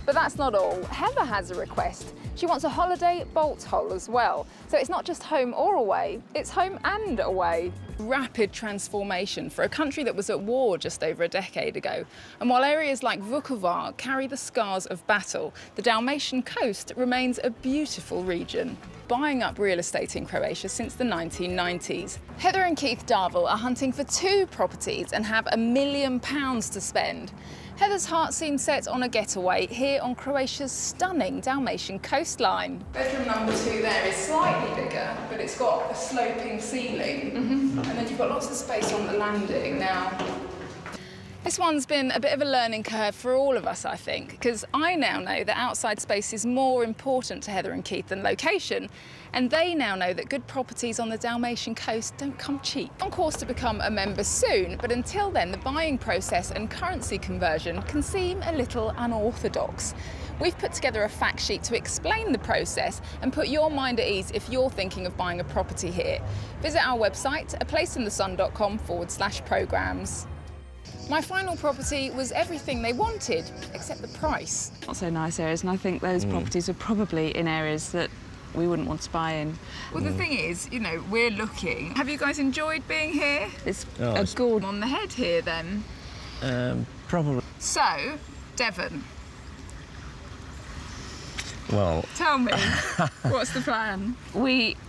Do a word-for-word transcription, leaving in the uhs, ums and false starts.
But that's not all. Heather has a request. She wants a holiday bolt hole as well. So it's not just home or away, it's home and away. Rapid transformation for a country that was at war just over a decade ago. And while areas like Vukovar carry the scars of battle, the Dalmatian coast remains a beautiful region, buying up real estate in Croatia since the nineteen nineties. Heather and Keith Darville are hunting for two properties and have a million pounds to spend. Heather's heart seems set on a getaway here on Croatia's stunning Dalmatian coastline. Bedroom number two there is slightly bigger, but it's got a sloping ceiling. Mm-hmm. And then you've got lots of space on the landing. Now, this one's been a bit of a learning curve for all of us, I think, because I now know that outside space is more important to Heather and Keith than location, and they now know that good properties on the Dalmatian coast don't come cheap. On course to become a member soon, but until then, the buying process and currency conversion can seem a little unorthodox. We've put together a fact sheet to explain the process and put your mind at ease if you're thinking of buying a property here. Visit our website, a place in the sun dot com forward slash programmes. My final property was everything they wanted, except the price. Not so nice areas, and I think those mm. properties are probably in areas that we wouldn't want to buy in. Well, the thing is, you know, we're looking. Have you guys enjoyed being here? It's oh, a it's... good on the head here, then. Um, probably. So, Devon. Well... Tell me, what's the plan? We